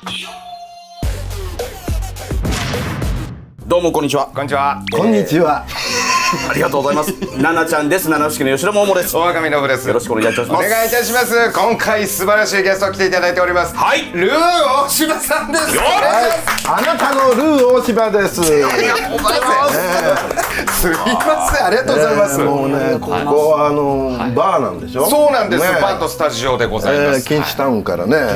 どうもこんにちは。 こんにちは。 こんにちは。 ありがとうございます。ななちゃんです。七不思議の吉田桃です。 大上信です。 よろしくお願いいたします。 お願いいたします。今回素晴らしいゲスト来ていただいております。 はい。 ルー大柴さんです。 あなたのルー大柴です。 ありがとうございます。すみません、ありがとうございます。 もうね、ここはバーなんでしょ。 そうなんです。バーとスタジオでございます。 錦糸タウンからね、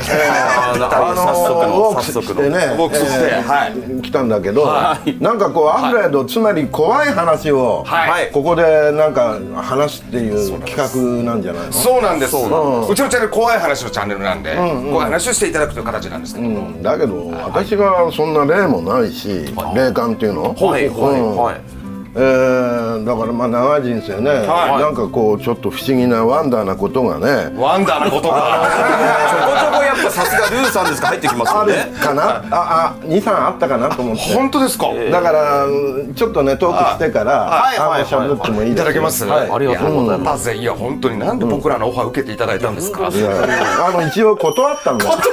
早速のね、 ウォークスして来たんだけど、なんかこうアフレード、つまり怖い話をここでなんか話すっていう企画なんじゃないの？ そうなんです。うちのチャンネル怖い話のチャンネルなんで、怖い話をしていただくという形なんですけど。 だけど私がそんな霊もないし、霊感っていうの？ はいはい。 だからまあ長い人生ね、なんかこうちょっと不思議なワンダーなことがね、 ワンダーなことがちょこちょこやっぱさすがルーさんですか入ってきますよね。 かな、2、3あったかなと思って。 本当ですか？ だからちょっとねトークしてから喋ってもいいですか？ いただけます？ ありがとうございます。 いや本当になんで僕らのオファー受けていただいたんですか？ 一応断ったんだ。 それ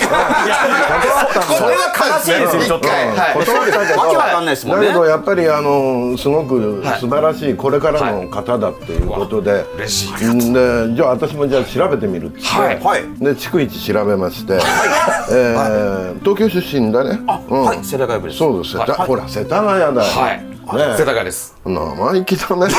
は悲しいですよ。ちょっと断ったけど、 わけわかんないですもんね。 だけどやっぱりすごく素晴らしいこれからの方だっていうことで、 嬉しい。 でじゃあ私もじゃあ調べてみるって言って、で逐一調べまして、東京出身だね。 はい、世田谷区です。 そうです。ほら世田谷だよ。 世田谷です。 生意気だね。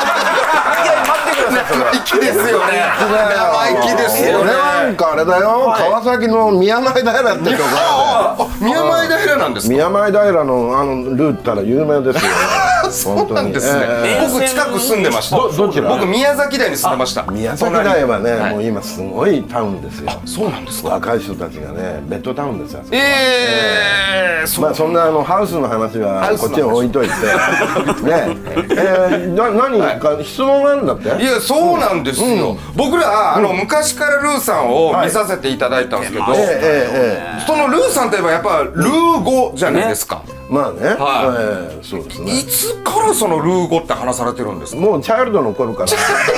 生意気ですよね。生意気ですよね。 俺なんかあれだよ、川崎の宮前平ってとこ。 宮前平なんですか？ 宮前平のルーったら有名ですよ。 そうなんですね。僕近く住んでました。 どちら？ 僕宮崎台に住んでました。 宮崎台はね、もう今すごいタウンですよ。 そうなんですか？ 若い人たちがね、ベッドタウンですよ。まあそんなハウスの話はこっちに置いといて、ね、何か質問があるんだって？ いやそうなんですよ。僕ら昔からルーさんを見させていただいたんですけど、そのルーさんといえばやっぱルー語じゃないですか。 まあね、そうですね。 いつからそのルー語って話されてるんですか？ もうチャイルドの頃から。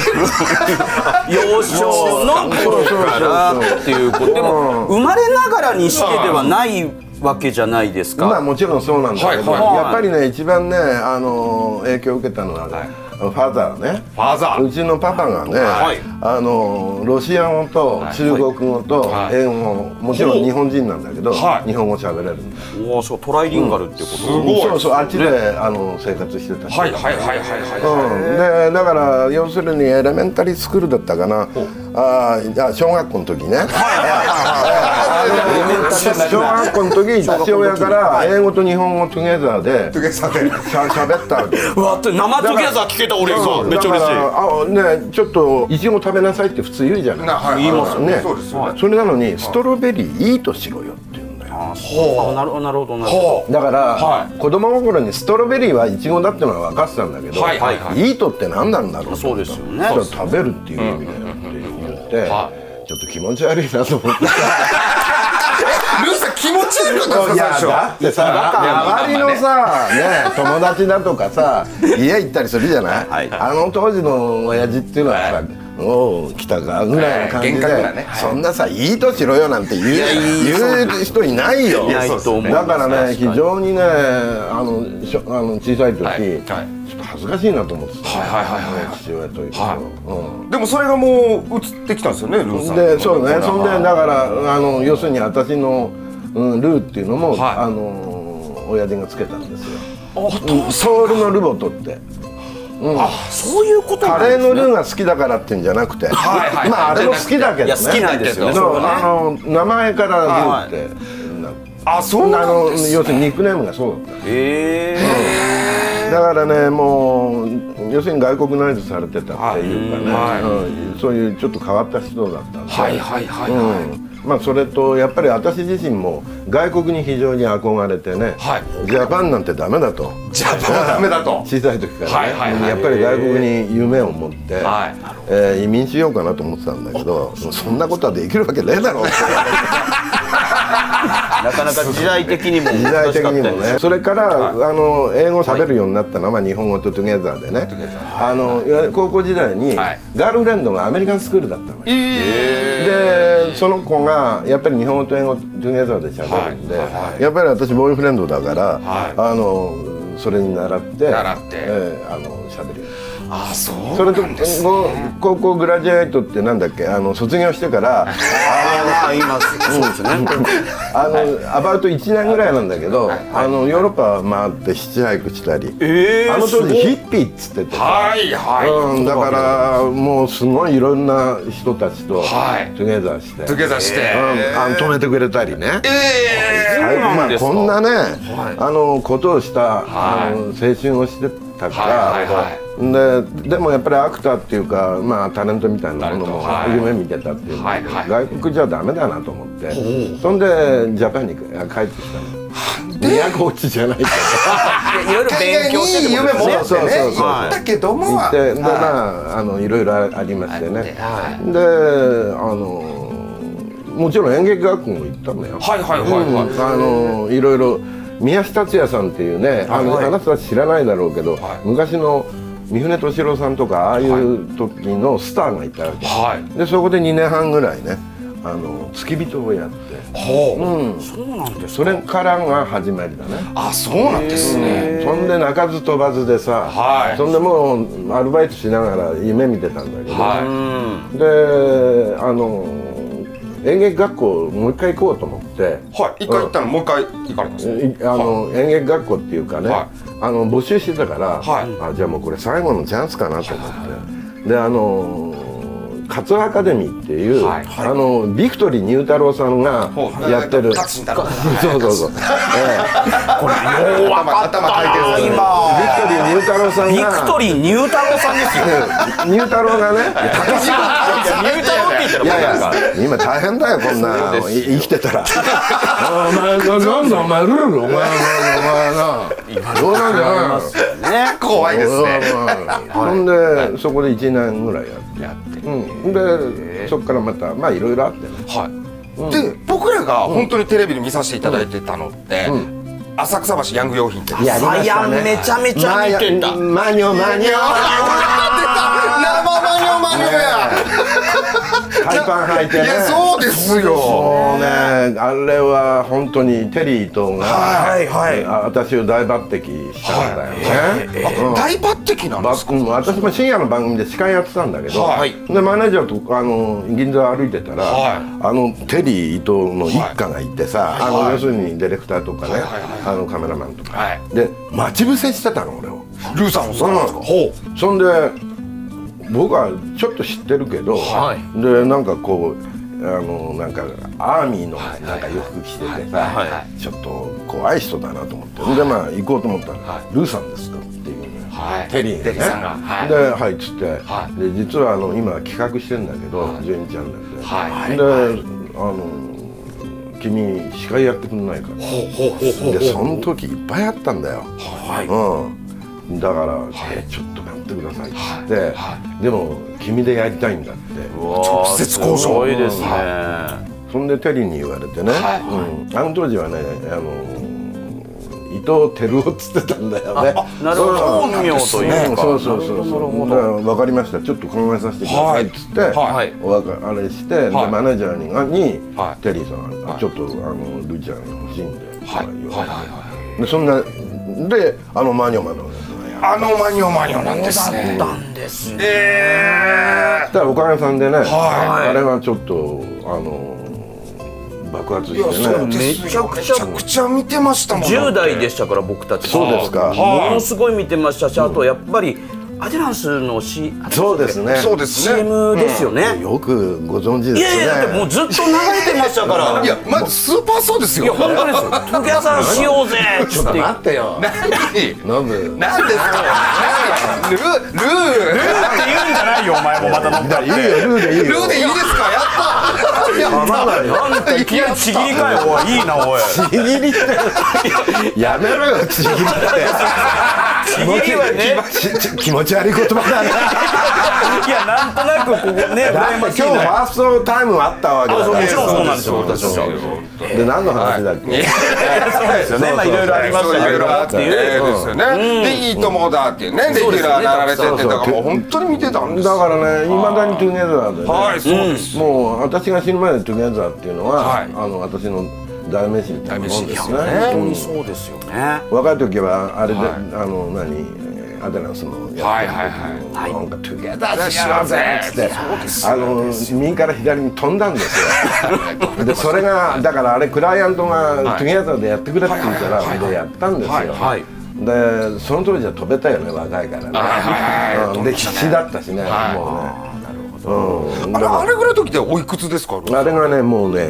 幼少の頃からっていうことでも生まれながらにしてではないわけじゃないですか。 まあもちろんそうなんだけど、やっぱりね一番ね影響を受けたのはファザーね。 ファザー。 うちのパパがね、ロシア語と中国語と英語、もちろん日本人なんだけど、日本語喋れるんだ。 おお、そうトライリンガルってこと。すごい。 そうそう、あっちで生活してた。 はいはいはいはいはい。でだから要するにエレメンタリースクールだったかな。小学校の時ね。小学校の時父親から英語と日本語トゥゲザーで喋ったわけ。 生トゥゲザー聞けた俺今めっちゃ嬉しい。 ね、ちょっとイチゴ食べなさいって普通言うじゃない。 言いますよね。 それなのにストロベリーいいとしろよって言うんだよ。 なるほどなるほど。 だから子供心にストロベリーはイチゴだってのは分かってたんだけど、いいとって何なんだろう。 そうですよね。 食べるっていう意味だよって言って、ちょっと気持ち悪いなと思って。 ルーさん気持ち悪かったんですか？ だってさ、周りのさ友達だとかさ家行ったりするじゃない。当時の親父っていうのはさ、おう来たかぐらいの感じで、そんなさいいとしろよなんて言う人いないよ。だからね非常にね小さい時ちょっと恥ずかしいなと思ってた。父親と一緒。でもそれがもう移ってきたんですよね、ルーさん。 でそうね、そんでだから要するに私のルーっていうのも親父がつけたんですよ。ソウルのルボトって。 そういうことなんカレーですね。 のルーが好きだからってんじゃなくて、まああれも好きだけどね。 好きなんですよね。 名前からルーって。 そうなんですね。 要するにニックネームがそうだった。だからねもう要するに外国ナイズされてたっていうかね、そういうちょっと変わった人だったんで。まあそれとやっぱり私自身も外国に非常に憧れてね、ジャパンなんてダメだと。 ジャパンはダメだと。 小さい時からね、やっぱり外国に夢を持って移民しようかなと思ってたんだけど、そんなことはできるわけねえだろうって。 なかなか時代的にも時代的にもね。それから英語喋るようになったのは日本語とトゥゲザーでね、高校時代にガールフレンドがアメリカンスクールだったの。でその子がやっぱり日本語と英語トゥゲザーで喋るんで、やっぱり私ボーイフレンドだからそれに習って喋る。 あ、そう。 それと高校グラジュエイトってなんだっけ、卒業してから今そうですね。 アバウト1年ぐらいなんだけど、ヨーロッパ回ってヒッチハイクしたり、あの当時ヒッピーっつってて、だからもうすごいいろんな人たちとトゥゲザーして止めてくれたりね。こんなねことをした青春をしてたから。でもやっぱりアクターっていうか、タレントみたいなものも夢見てたっていうので、外国じゃダメだなと思って、そんでジャパンに帰ってきたの。都落ちじゃないけど、 いろいろ勉強して夢も行ったけども、 でいろいろありましてね。でもちろん演劇学校も行ったのよ。いろいろ宮下達也さんっていうね、あなたたち知らないだろうけど、昔の三船敏郎さんとかああいう時のスターがいたわけで、そこで2年半ぐらいね付き人をやって、 そうなんです。 それからが始まりだね。 あ、そうなんですね。 そんで鳴かず飛ばずでさ、そんでもうアルバイトしながら夢見てたんだけど、で演劇学校もう一回行こうと思って、 一回行ったのもう一回行かれたんです演劇学校っていうかね、募集してたから、じゃあもうこれ最後のチャンスかなと思って、で勝アカデミーっていうビクトリーニュー太郎さんがやってる、そうこれよう分かった今。 ビクトリーニュー太郎さんが、 ビクトリーニュー太郎さんですよ。 ニュー太郎がね、 ニュー太郎って言ったら、 いや今大変だよこんな生きてたら。お前なんだお前ルールお前などうなんだよ。 怖いですね。 ほんでそこで1年ぐらいやって、でそこからまたいろいろあってね。 で僕らが本当にテレビで見させていただいてたのって浅草橋ヤング用品店。 やりましたね。めちゃめちゃ見てた。 マニョ生マニョや。 海パン履いてね。 いやそうですよ。 もうねあれは本当にテリーとが私を大抜擢したんだよね。 大抜擢なんですか。 私も深夜の番組で司会やってたんだけど、でマネージャーと銀座歩いてたらテリー伊藤の一家がいてさ、要するにディレクターとかねカメラマンとかで待ち伏せしてたの俺を。 ルーさんもそうなんですか。 そんで僕はちょっと知ってるけど、でなんかこうなんかアーミーのなんか洋服着ててさ、ちょっと怖い人だなと思って、で行こうと思ったら「ルーさんですか?」っていうね、テリーがね。で「はい」っつって、で実は今企画してんだけど12チャンネルで、君司会やってくんないかで、その時いっぱいあったんだよ。だからちょっと待ってくださいってでも君でやりたいんだって直接交渉。 すごいですね。 そんでテリーに言われてね、あの当時はね伊藤輝夫っつってたんだよね。 なるほど、本名というか。 そう分かりました、ちょっと考えさせてくださいっつってあれしてマネージャーにテリーさんがちょっとルーちゃんが欲しいんで言われて、そんなでマニョマニョなんですね。 だったんですね。 だからおかげさんでね、あれはちょっと爆発してね。 めちゃくちゃ見てましたもん。 10代でしたから僕たち。 そうですか。 ものすごい見てましたし、あとやっぱりアデランスのそうですね。 CM ですよね。 よくご存知ですね。 いやもうずっと流れてましたから。 いやまずスーパーそうですよ。 いや本当ですよ。トゲさんしようぜ。 ちょっと待ってよ。ノブ。 何ですか。ルーって言うんじゃないよお前もまた。 いいよルーでいいよ。 ルーでいいですか。やった。 まだよ。 なんかいきなりちぎりかよ。おいいいなおい。 ちぎりってやめろよちぎりって。 気持ち悪い言葉だね。 いやなんとなくここねだって今日ファーストタイムあったわけだから。 もちろんそうなんですよ。 で何の話だっけ。 そうですよね。まあいろいろありましたけどっていうですよね。でいいともだっていうね、レギュラーなられてて、だからもう本当に見てたんです。 だからね、いまだにトゥゲザーでね。 はい、そうです。 もう私が死ぬ前のトゥゲザーっていうのは、私の代名詞みたいなもんですね。 本当にそうですよね。 若い時はあれでアデランスのやってるなんかトゥゲザーしようぜっつって右から左に飛んだんですよ。でそれがだからあれクライアントがトゥゲザーでやってくれって言ったらでやったんですよ。でその当時は飛べたよね、若いからね。で必死だったしね、もうね。 あれぐらいの時っておいくつですか？ あれがねもうね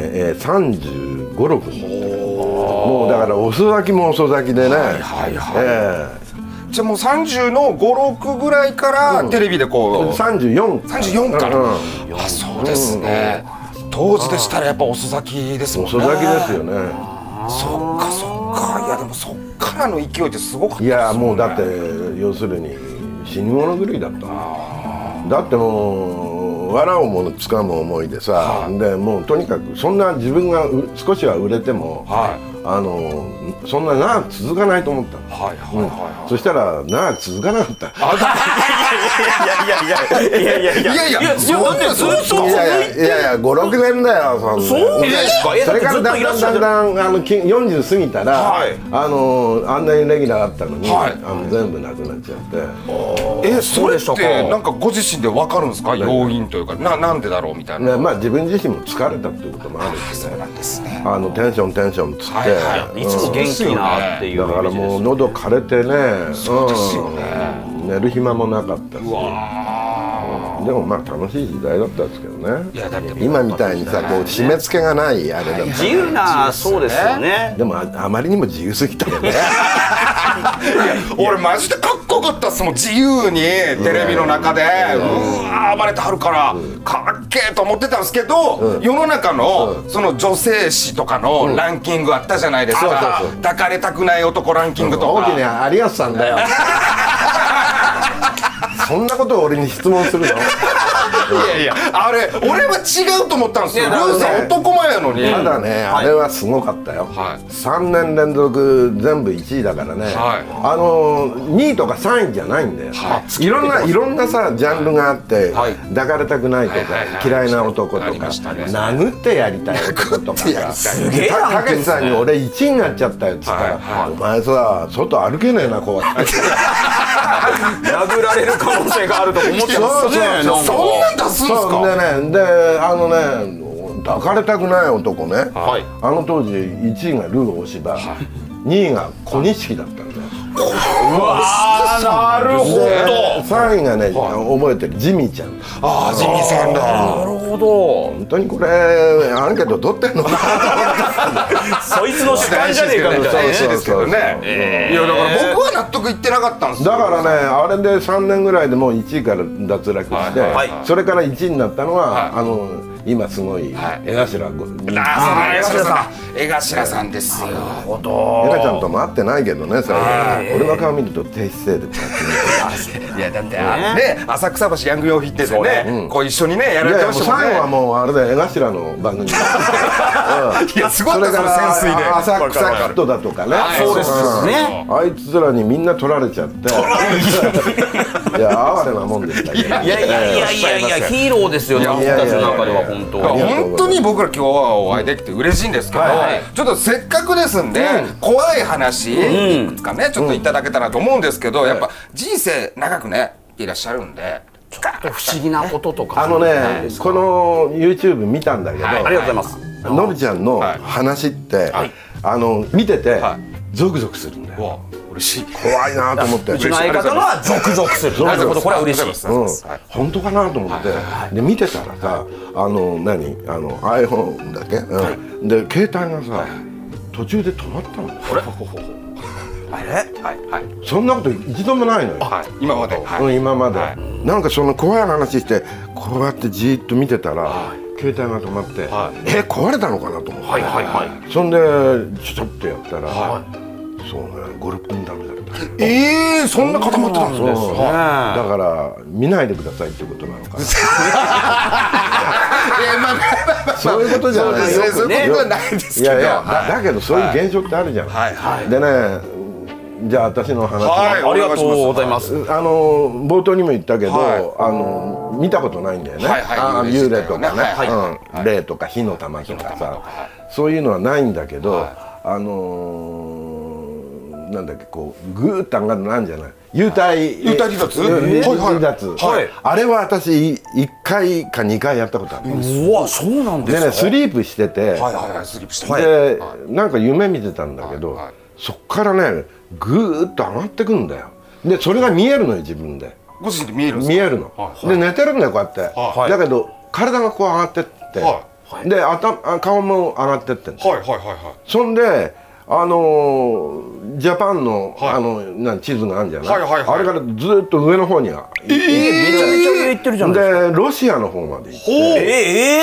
35、6もうだから遅咲きも遅咲きでね。 じゃあもう30の5、6ぐらいからテレビでこう34から。あ、そうですね。当時でしたらやっぱ遅咲きですもんね。 遅咲きですよね。 そっかそっか。いやでもそっからの勢いってすごかった。 いやもうだって要するに死に物狂いだった。だってもう笑うものつかむ思いでさ、でもうとにかくそんな自分が少しは売れてもそんな長く続かないと思った。そしたら長く続かなかった。 いや5、6年だよ。 そうですか。 それからだんだん40過ぎたらあんなにレギュラーあったのに全部なくなっちゃって。 それってなんかご自身で分かるんですか？要因というかなんでだろうみたいな。 まあ自分自身も疲れたっていうこともあるしね。テンションつっていつも元気なっていう。 だからもう喉枯れてね、寝る暇もなかったし。でもまあ楽しい時代だったんですけどね。今みたいにさこう締め付けがないあれだった。 自由な、そうですよね。 でもあまりにも自由すぎたよね。 俺マジでかっこよかったっすもん。自由にテレビの中で暴れてはるからかっけえと思ってたんですけど、世の中のその女性誌とかのランキングあったじゃないですか。抱かれたくない男ランキングとか。 大きな有吉さんだよ。そんなことを俺に質問するの？ いやあれ俺は違うと思ったんですよ。ルーさん男前やのに。 ただねあれはすごかったよ。3年連続全部1位だからね。2位とか3位じゃないんだよ。いろんなさジャンルがあって抱かれたくないとか嫌いな男とか殴ってやりたい男とかさ、たけしさんに俺1位になっちゃったよっつったら「お前さ外歩けねえなこう」 殴られる可能性があると思ってますね。 そんなん出すんですか？ 抱かれたくない男ね。あの当時1位がルー大柴、2位が小錦だったんだよ。 うわなるほど。 3位がね覚えてるジミーちゃん。 ジミーさんだ。 なるほど。 本当にこれアンケート取ってんのかな。 そいつの主観じゃねえかみたいなですけどね。 いやだから僕は納得いってなかったんですよ。 だからねあれで3年ぐらいでもう1位から脱落して、それから1位になったのは今すごい江頭さんですよ。 江頭ちゃんとも会ってないけどね。俺の顔見ると低姿勢でいやだってね浅草橋ヤング用品店でねこう一緒にねやられてましたもんね。 最後はもうあれで江頭の番組。いやすごかったその潜水で。 浅草キッドだとかね。 そうですね。 あいつらにみんな取られちゃって。いや哀れなもんでしたけど。 いやヒーローですよね。僕たちの中では本当。 本当に僕ら今日はお会いできて嬉しいんですけど、ちょっとせっかくですんで怖い話いくつかねちょっといただけたらと思うんですけど、やっぱ人生長くねいらっしゃるんでちょっと不思議なこととかこの YouTube 見たんだけど、 ありがとうございます。 のりちゃんの話って見ててゾクゾクするんだよ。 嬉しい。 怖いなと思って。 うちの相方のはゾクゾクする。なるほど、これは嬉しい。 本当かなと思ってで見てたらさiPhone だけで携帯がさ途中で止まったの。そんなこと一度もないのよ。 今まで。 今までなんかその怖い話してこうやってじーっと見てたら携帯が止まって壊れたのかなと思って、そんでちょっとやったらそうね、56分ダメだった。 そんな固まってたんですね。だから見ないでくださいってことなのかな。そういうことじゃない。 そういうことはないですけど。 だけどそういう現象ってあるじゃない。でね、じゃあ私の話。 ありがとうございます。 冒頭にも言ったけど、見たことないんだよね。幽霊とかね、霊とか火の玉とかさ、そういうのはないんだけど、なんだっけ、こうグーッと上がるのなんじゃない、幽体離脱、あれは私1回か2回やったことある。 うわ、そうなんですか。 でね、スリープしてて、でなんか夢見てたんだけど、そっからねグーッと上がってくんだよ。でそれが見えるのよ、自分で。 ご自身で見えるんですか？ 見えるの。で寝てるんだよ、こうやって。だけど体がこう上がってって、で顔も上がってってんだ。そんでジャパンの地図があるんじゃない、あれからずっと上の方にはめちゃめちゃ上行ってるじゃないですか。でロシアの方まで行って、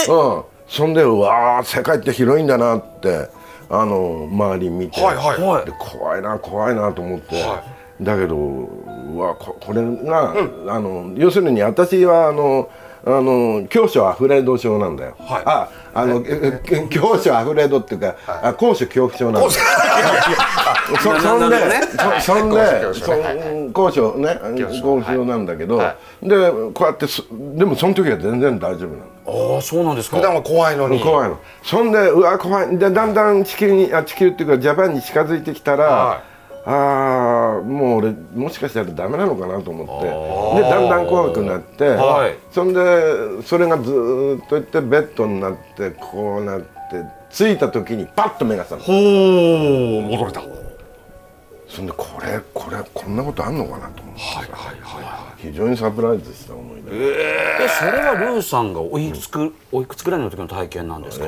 そんでうわー、世界って広いんだなって周り見て、で怖いな怖いなと思って、だけどうわ、これが要するに私は高所アフレード症なんだよ。高所アフレードっていうか、高所恐怖症なんだよ。そんで高所ね、恐怖症なんだけど、でこうやってでもその時は全然大丈夫なの。 ああ、そうなんですか。 普段は怖いのに。 怖いの。そんでうわ怖い。でだんだん地球っていうかジャパンに近づいてきたら、もう俺もしかしたらダメなのかなと思って、でだんだん怖くなって、そんでそれがずーっといってベッドになってこうなって着いた時にパッと目が覚めた。 驚いた。 そんでこんなことあんのかなと思って、非常にサプライズした思い出。 それはルーさんがおいくつぐらいの時の体験なんですか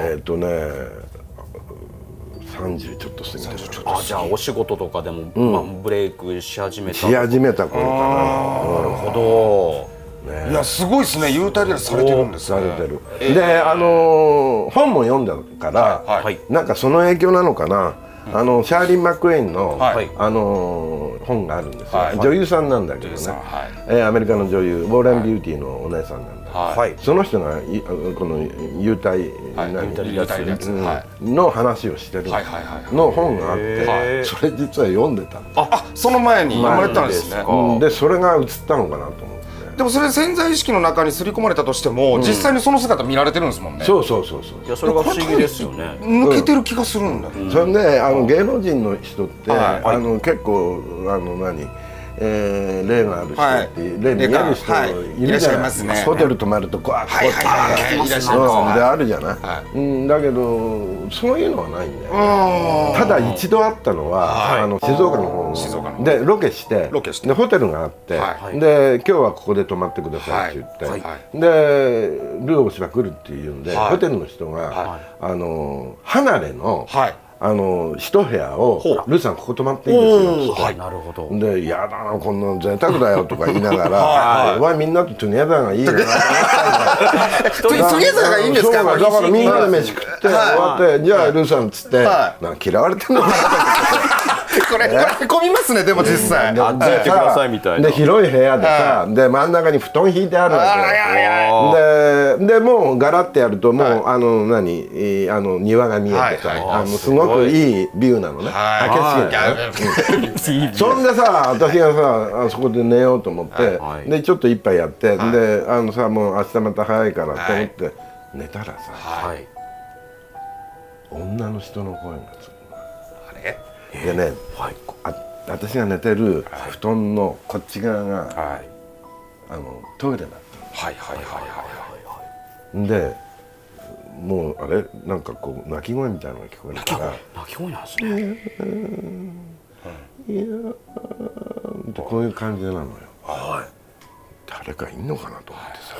？30ちょっと過ぎてる。 じゃあお仕事とかでもブレイクし始めた頃かな。なるほど。いや、すごいですね。幽体離脱されてるんですね。 で本も読んだからなんかその影響なのかな。シャーリー・マクエインの本があるんですよ。女優さんなんだけどね、アメリカの女優、ウォーレン・ビューティーのお姉さんなんだ。その人がこの幽体離脱の話をしてるの本があって、それ実は読んでた。 その前に読まれたんですね。 でそれが映ったのかなと思って。 でもそれ潜在意識の中に刷り込まれたとしても、実際にその姿見られてるんですもんね。 そう。 いや、それが不思議ですよね。 抜けてる気がするんだ。 それで芸能人の人って結構霊がある人って霊見える人いるじゃない。ホテル泊まるとこうあるじゃない。だけどそういうのはないんだよ。ただ一度あったのは静岡の方でロケしてでホテルがあって、で今日はここで泊まってくださいって言って、でルー大柴来るっていうんでホテルの人が離れの一部屋を「ルーさんここ泊まっていいですよ」って。で「やだな、こんな贅沢だよ」とか言いながら「お前みんなとトゥゲザーがいいよな」 トゥゲザーがいいんですか？ だからみんなで飯食って終わって「じゃあルーさん」っつって嫌われてんのかなと思って。 これ込みますね。でも実際あっち行ってくださいみたいな。 で広い部屋でさ、で真ん中に布団引いてあるわけでもうガラッてやるともう庭が見えてさ、すごくいいビューなのね。景色がね。そんでさ、私がさそこで寝ようと思ってでちょっと一杯やってでさ、もう明日また早いからと思って寝たらさ、女の人の声がする。でね、私が寝てる布団のこっち側がトイレだったの。でもうあれなんかこう泣き声みたいなのが聞こえるから、 泣き声なんですね。 いやってこういう感じなのよ。誰かいんのかなと思ってさ、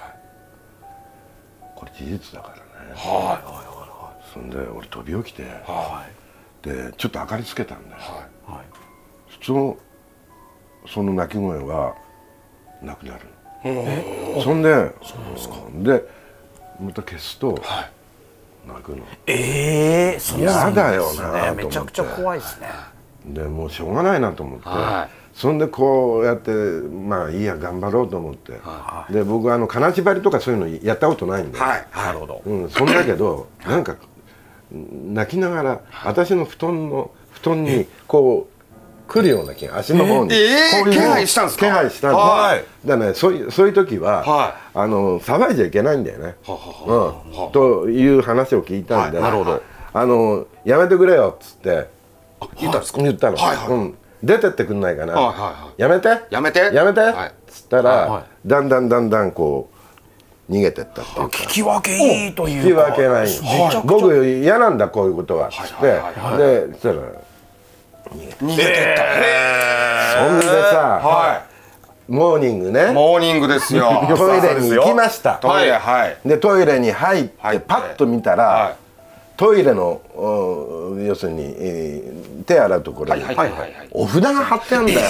これ事実だからね。そんで俺飛び起きて。でちょっと明かりつけたんだよ。その鳴き声はなくなる。そんでまた消すと鳴くの。 やだよな。 めちゃくちゃ怖いですね。 でもうしょうがないなと思って、そんでこうやってまあいいや頑張ろうと思って、で僕金縛りとかそういうのやったことないんで、 なるほど、 そんだけどなんか泣きながら私の布団にこう来るような気が足の方に気配したんですか？ 気配したんですだからね、そういう時は騒いじゃいけないんだよねという話を聞いたんで、なるほど、やめてくれよっつって言ったんですか？ 言ったの。出てってくんないかな、やめてやめてやめてっつったらだんだんこう逃げてったっていうか、 聞き分けいいというか、 聞き分けない、僕嫌なんだこういうことはっつって、でそしたら逃げてった。そんでさ、モーニングね、 モーニングですよ。 トイレに行きました。 トイレ、 でトイレに入ってパッと見たら、トイレの要するに手洗うところにお札が貼ってあるんだよ。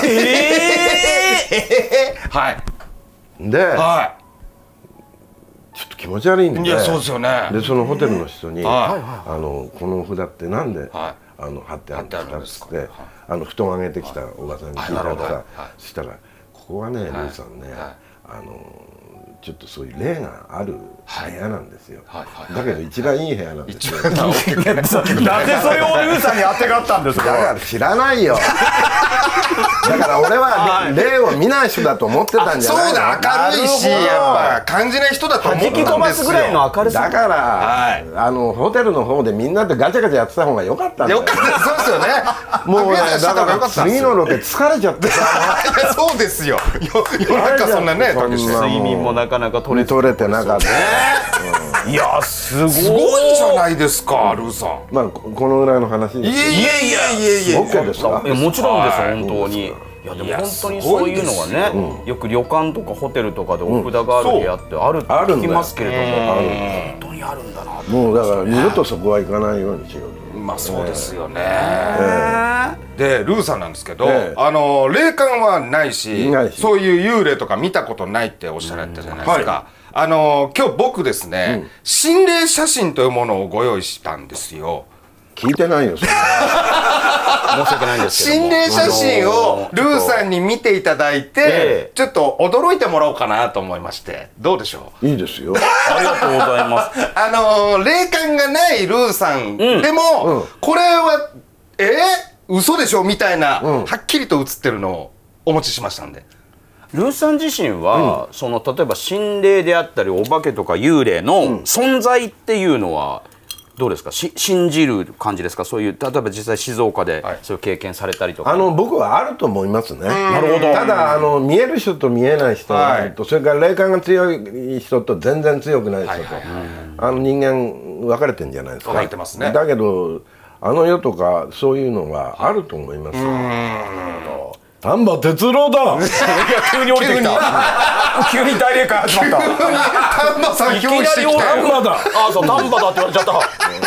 でちょっと気持ち悪いんで、 そうですよね。 でそのホテルの人に「このお札ってなんで貼ってあるんですか?」っつって布団を上げてきたおばさんに聞いたらさ、そしたら「ここはねルーさんね、ちょっとそういう霊がある部屋なんですよ。だけど一番いい部屋なんですよ。なんでそれをルーさんに当てがったんですか？ だから知らないよ。だから俺は霊を見ない人だと思ってたんじゃないの？ そうだ、明るいしやっぱ感じない人だと思ってたんですよ。 弾き飛ばすぐらいの明るさ。 だからホテルの方でみんなでガチャガチャやってた方が良かったんだよ。 よかった、そうですよね。 もうね、だから次のロケ疲れちゃってさ。 そうですよ。夜中そんなね、 睡眠もなかなか取れてなかった。 いやすごいじゃないですか、ルーさん。 まあこのぐらいの話です。 いえ。 オッケーですか？ もちろんです本当に。いやでも本当にそういうのがね、よく旅館とかホテルとかでお札がある部屋ってあるって聞きますけれども、本当にあるんだな。 もうだから二度とそこは行かないようにしよう。 まあそうですよね。でルーさんなんですけど、霊感はないし、そういう幽霊とか見たことないっておっしゃられたじゃないですか。今日僕ですね、心霊写真というものをご用意したんですよ。 聞いてないよ。申し訳ないんですけども、 心霊写真をルーさんに見ていただいて、ちょっと驚いてもらおうかなと思いまして、どうでしょう？ いいですよ。 ありがとうございます。 霊感がないルーさんでも、これは嘘でしょみたいな、はっきりと写ってるのをお持ちしましたんで。 ルーさん自身は、その例えば心霊であったりお化けとか幽霊の存在っていうのはどうですか？信じる感じですか？そういう例えば実際静岡でそういう経験されたりとか。 僕はあると思いますね。 なるほど。 ただ見える人と見えない人がいると、それから霊感が強い人と全然強くない人と人間分かれてんじゃないですか。 分かれてますね。 だけど世とかそういうのはあると思います。丹波哲郎だ。 急に降りてきた。急に大霊界始まった。 丹波さんいきなり丹波だ。あ、そう丹波だって言われちゃった。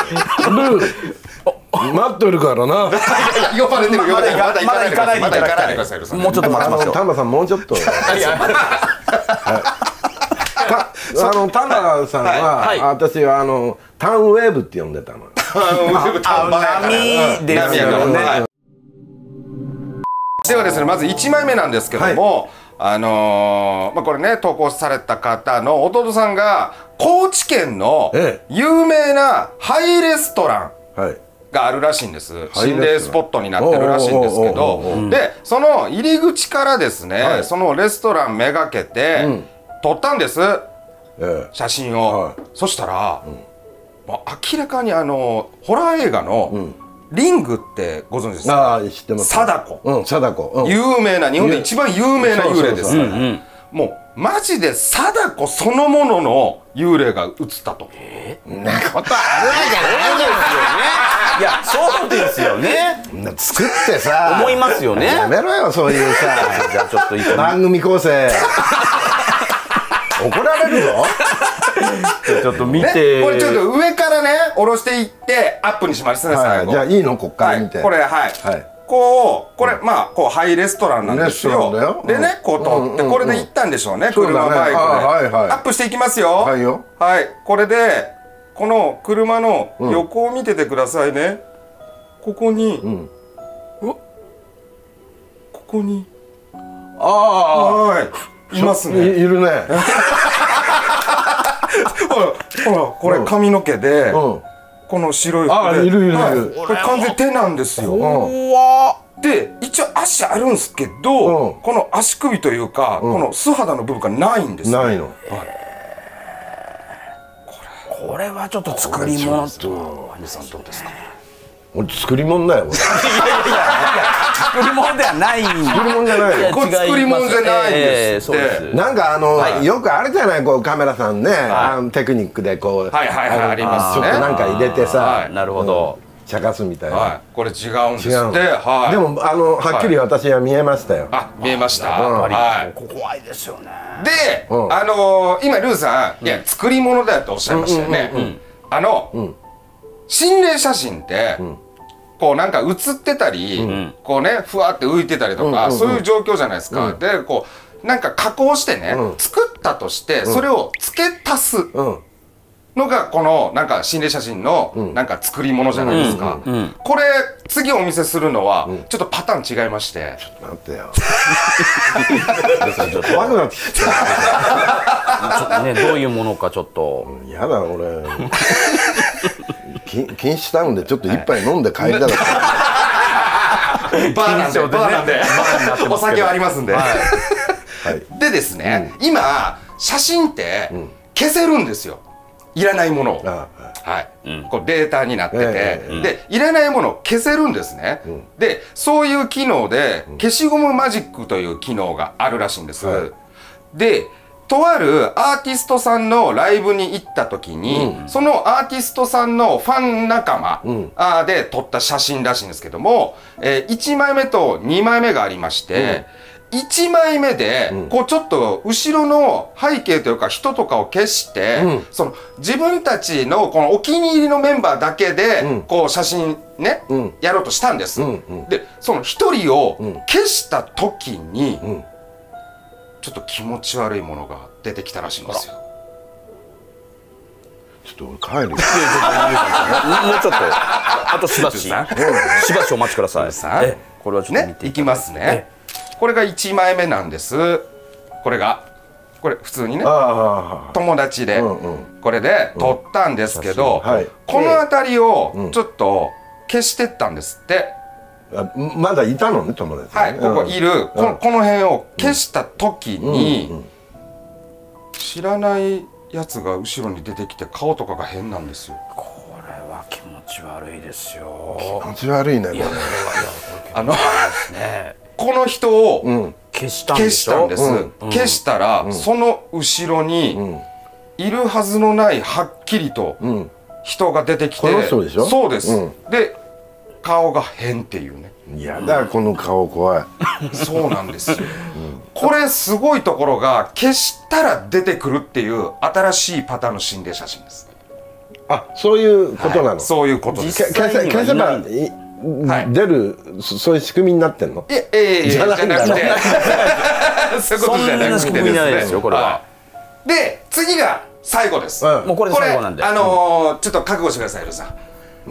待ってるからな。 呼ばれてる。 まだ行かないでいただきたい。もうちょっと待ちますよ。 丹波さんもうちょっと。丹波さんは私はタウンウェーブって呼んでたのよ。 波ですよね。 ではですね、まず1枚目なんですけども、これね投稿された方の弟さんが高知県の有名なハイレストランがあるらしいんです。心霊スポットになってるらしいんですけど、でその入り口からですね、そのレストランめがけて撮ったんです、写真を。そしたら明らかにホラー映画のリングってご存知ですか？ 知ってます。 貞子。 貞子。 有名な、日本で一番有名な幽霊ですから。もうマジで貞子そのものの幽霊が映ったと。 なことあるわけないいや、そうですよね。 作ってさ。 思いますよね。 やめろよ、そういうさ。 じゃあちょっと番組構成。怒られるぞ。 ちょっと見て。 これちょっと上からね、下ろしていってアップにしますね、最後。 じゃあいいの？こっから見て。 これ、これこうハイレストランなんですよ。でね、こう通ってこれで行ったんでしょうね、車バイクで。アップしていきますよ。はい、これでこの車の横を見ててくださいね。ここにこにはいいますね。 いるね。 ほらこれ髪の毛でこの白い服で、 いる。 これ完全に手なんですよ。で一応足あるんですけど、この足首というかこの素肌の部分がないんですよ。 ないの。 これはちょっと作り物と兄さんどうですか？ 俺作り物だよ。 作り物ではない。作り物じゃない。 これ作り物じゃないんですって。 なんかよくあるじゃない、こうカメラさんね、テクニックでこうありますね。 ちょっとなんか入れてさ、 なるほど。 茶化すみたいな。 これ違うんですって。でもはっきり私は見えましたよ。 見えました。 怖いですよね。 で、今ルーさん、いや作り物だよとおっしゃいましたよね。心霊写真ってこうなんか写ってたり、こうねふわって浮いてたりとか、そういう状況じゃないですか。でこうなんか加工してね、作ったとしてそれを付け足すのがこのなんか心霊写真のなんか作り物じゃないですか。これ次お見せするのはちょっとパターン違いまして。 ちょっと待ってよ。怖くなってきた。 ちょっとね、どういうものかちょっと。 やだ俺。禁止タウンでちょっと一杯飲んで帰りたかった。 バーなんでお酒はありますんで。でですね、今写真って消せるんですよ。いらないものを。こうデータになってて、でいらないものを消せるんですね。でそういう機能で消しゴムマジックという機能があるらしいんです。でとあるアーティストさんのライブに行った時に、そのアーティストさんのファン仲間で撮った写真らしいんですけども、1枚目と2枚目がありまして、1枚目でこうちょっと後ろの背景というか人とかを消して、その自分たちのこのお気に入りのメンバーだけでこう写真ねやろうとしたんです。でその1人を消した時にちょっと気持ち悪いものが出てきたらしいんですよ。 ちょっと俺帰るよ。もうちょっとあとしばしお待ちください。これはちょっと見ていきますね。これが1枚目なんです。これ普通にね友達でこれで撮ったんですけど、この辺りをちょっと消してったんですって。 まだいたのね友達。 ここいるこの辺を消した時に知らないやつが後ろに出てきて顔とかが変なんですよ。 これは気持ち悪いですよ。 気持ち悪いねこれ。 この人を消したんです。消したらその後ろにいるはずのないはっきりと人が出てきて、 この人でしょ。 そうです。で顔が変っていうね。 いやだこの顔怖い。 そうなんですよ。これすごいところが消したら出てくるっていう新しいパターンの心霊写真です。 そういうことなの。 そういうことです。 消せば出るそういう仕組みになってんの？ じゃなくてそういうことじゃなくてですね。で次が最後です。 もうこれで最後なんで。 ちょっと覚悟してくださいルーさん。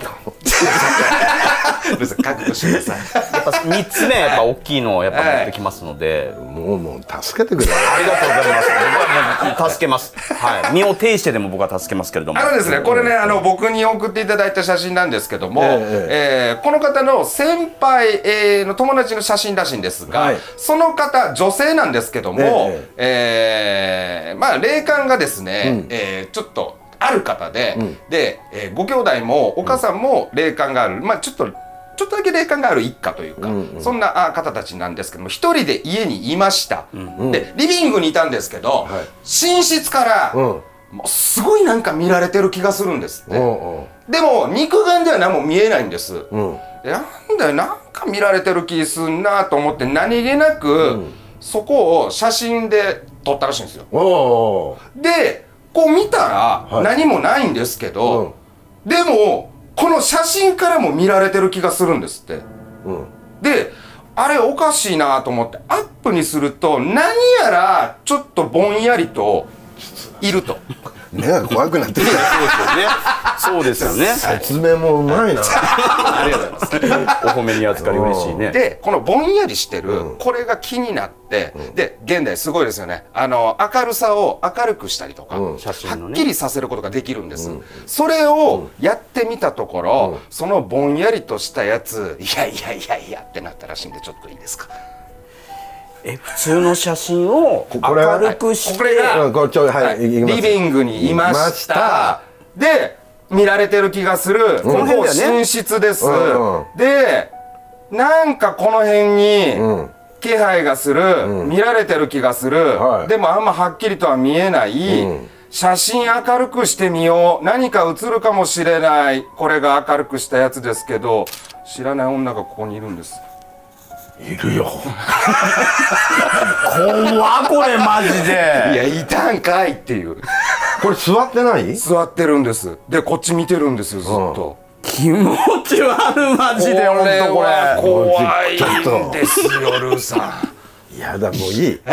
覚悟してください。 やっぱ3つ目やっぱ大きいのをやっぱ持ってきますので、 もう助けてくれ。 ありがとうございます。僕は助けます。身を挺してでも僕は助けますけれども。 ですね、これね僕に送っていただいた写真なんですけども、この方の先輩の友達の写真らしいんですが、その方女性なんですけども、まあ霊感がですね、ちょっとある方で、ご兄弟もお母さんも霊感がある、まあちょっとだけ霊感がある一家というか、そんな方たちなんですけども、一人で家にいました。でリビングにいたんですけど、寝室からもうすごいなんか見られてる気がするんですって。でも肉眼では何も見えないんです。なんだよ、なんか見られてる気すんなと思って何気なくそこを写真で撮ったらしいんですよ。でこう見たら何もないんですけど、でもこの写真からも見られてる気がするんですって。であれおかしいなと思ってアップにすると何やらちょっとぼんやりといると。 目が怖くなってきた。 そうですよね。 説明もうまいな。 ありがとうございます。 お褒めに扱い嬉しいね。 でこのぼんやりしてるこれが気になって、で現代すごいですよね。明るさを明るくしたりとか、はっきりさせることができるんです。それをやってみたところ、そのぼんやりとしたやつ、いやってなったらしいんで、ちょっといいですか。 普通の写真を明るくして、 これがリビングにいました。で見られてる気がする。この寝室です。でなんかこの辺に気配がする、見られてる気がする、でもあんまはっきりとは見えない、写真明るくしてみよう、何か映るかもしれない。これが明るくしたやつですけど、知らない女がここにいるんです。 いるよ。 怖っこれマジで。 いやいたんかいっていう。 これ座ってない？ 座ってるんです。でこっち見てるんですよ、ずっと。 気持ち悪いマジで。 これは怖いんですよ、ルーさん。やだもういい。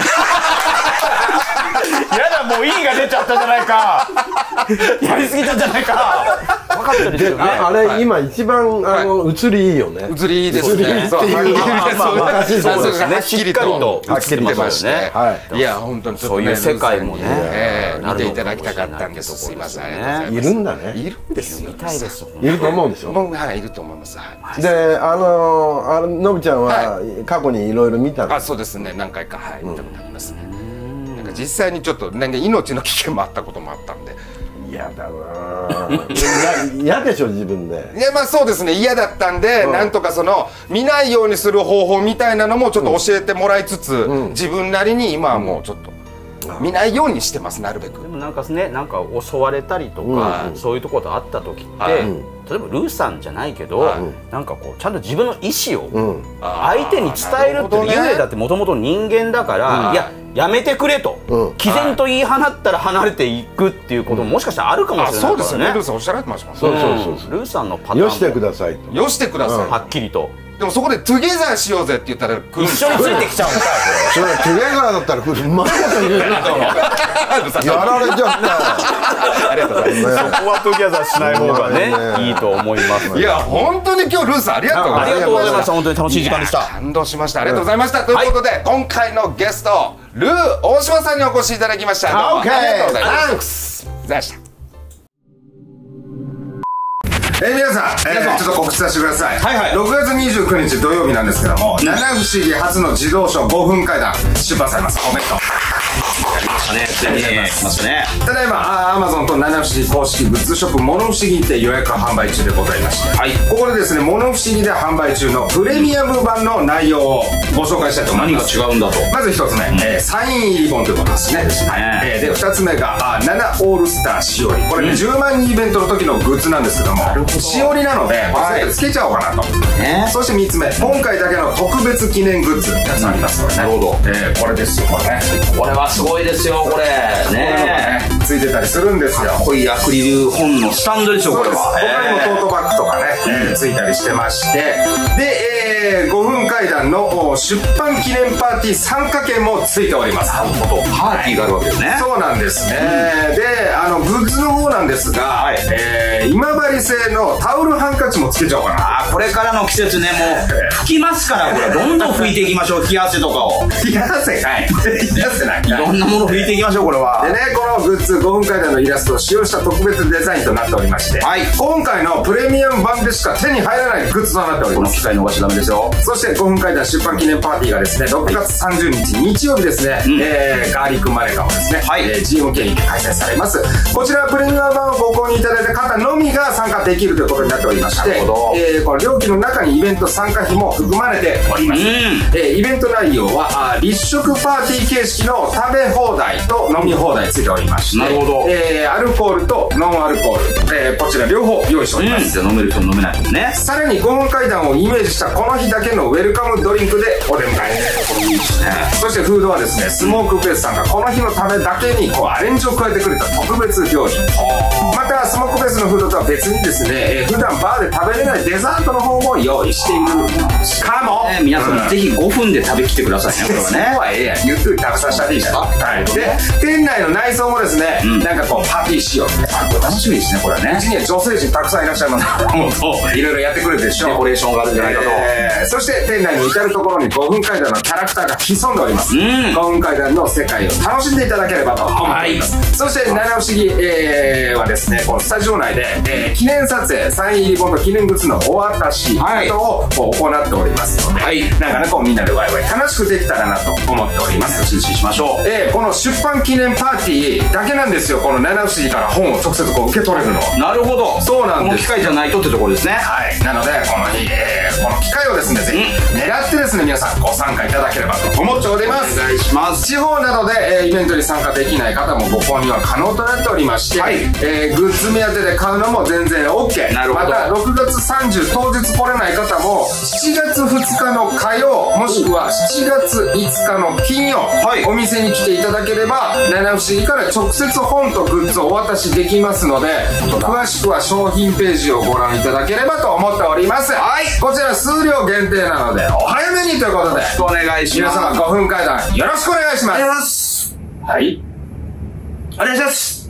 やだもういいが出ちゃったじゃないか。やりすぎたじゃないか。分かったですよね。 あれ今一番映りいいよね。 映りいいですね。 映りいいっていうそうですね。しっかりと映ってましたね。 いや本当にそういう世界もね見ていただきたかったんです。すいません。 いるんだね。 いるんですよ。 見たいです。 いると思うでしょ。 はい、いると思います。 でのぶちゃんは過去にいろいろ見たの？ あ、そうですね。何回か見たことありますね。なんか実際にちょっと命の危険もあったこともあったんで。 嫌だな。嫌でしょ自分で。 いやまあそうですね、嫌だったんで、なんとかその見ないようにする方法みたいなのもちょっと教えてもらいつつ、自分なりに今はもうちょっと見ないようにしてます、なるべく。 でもなんかね、なんか襲われたりとかそういうところとあった時って、例えばルーさんじゃないけど、なんかこうちゃんと自分の意思を相手に伝えるって、幽霊だってもともと人間だから、いややめてくれと毅然と言い放ったら離れていくっていうことももしかしたらあるかもしれないからね。 そうですね、ルーさんおっしゃられてましたもんね。 そうルーさんのパターンよしてくださいと。 よしてください、 はっきりと。 でもそこでトゥゲザーしようぜって言ったら一緒についてきちゃうんだ。 それトゥゲザーだったらうまいこと言うな。やられちゃった。 ありがとうございます。 そこはトゥゲザーしない方がねいいと思います。 いや本当に今日ルーさんありがとうございました。 ありがとうございました。本当に楽しい時間でした。 感動しました。ありがとうございました。ということで今回のゲストルー大島さんにお越しいただきました。どうもありがとうございます。ございました。皆さん、ちょっと告知させてください。6月29日土曜日なんですけども、七不思議初の自動書5分階段出版されます。おめでとう。やりましたね。ついにやりますね。ただいま Amazon と七不思議公式グッズショップ物不思議にて予約販売中でございまして、ここでですね、物不思議で販売中のプレミアム版の内容をご紹介したいと思います。 何が違うんだと。 まず1つ目、サイン入り本ということですね。で2つ目が7オールスターしおり。これね、10万人イベントの時のグッズなんですけども、しおりなのでつけちゃおうかなと。そして3つ目、今回だけの特別記念グッズたくさんあります。なるほど。これですよ、これね。 これはすごいですよ、これね。 ついてたりするんですよ。 かっこいいアクリル本のスタンドでしょ、これは。 他にもトートバッグとかねついたりしてまして、で5分階段の出版記念パーティー参加券もついております。 なるほど。パーティーがあるわけですね。 そうなんですね。でグッズの方なんですが、今治製のタオルハンカチもつけちゃおうかな。 これからの季節ね、もう吹きますから、これどんどん拭いていきましょう。冷や汗とかを。 冷や汗かい。冷や汗ない。 いろんなもの拭いていきましょう、これは。 でね、このグッズ5分階段のイラストを使用した特別デザインとなっておりまして、今回のプレミアム版でしか手に入らないグッズとなっております。この機会逃しちゃダメですよ。そして5分階段出版記念パーティーがですね、6月30日日曜日ですね、ガーリックマレカもですね、GMK にて開催されます。こちらプレミアム版をご購入いただいた方のみが参加できるということになっておりまして、この料金の中にイベント参加費も含まれております。イベント内容は立食パーティー形式の食べ放題と飲み放題ついておりまして、なるほど。アルコールとノンアルコール、こちら両方用意しております。 飲める人飲めない人ね。 さらに5分階段をイメージしたこの日だけのウェルカムドリンクでお出迎え。そしてフードはですね、スモークベースさんがこの日のためだけにアレンジを加えてくれた特別料理。またスモークベースのフードとは別にですね、普段バーで食べれないデザートの方も用意している。しかも皆さんぜひ5分で食べきってくださいね、これはね。 そうはええやん、ゆっくり食べさせていいですか。 で店内の内装もですね、なんかこうパーティー仕様で、 楽しみですねこれはね。 うちには女性陣たくさんいらっしゃいますからもういろいろやってくれるでしょう。 デコレーションがあるんじゃないかと。 そして店内の至る所に5分階段のキャラクターが潜んでおります。5分階段の世界を楽しんでいただければと思っております。そして七不思議はですね、このスタジオ内で記念撮影、サイン入り本の記念グッズのお渡しなどを行っておりますので、なんかねこうみんなでワイワイ楽しくできたらなと思っております。 出資しましょう。 この出版記念パーティーだけなんですよ、この七不思議から本を直接こう受け取れるの。 なるほど。 そうなんです。 この機会じゃないとってところですね。 はい。なのでこの機会をですね、ぜひ狙ってですね、皆さんご参加いただければと思っております。 お願いします。 地方などでイベントに参加できない方もご購入は可能となっておりまして、グッズ目当てで買うのも全然 OK。 なるほど。 また6月30当日来れない方も7月2日の火曜もしくは7月5日の金曜、お店に来ていただければ七不思議から直接本とグッズをお渡しできますので、詳しくは商品ページをご覧いただければと思っております。こちら数量限定なのでお早めにということで、よろしくお願いします。皆様5分階段よろしくお願いします。はい、お願いします。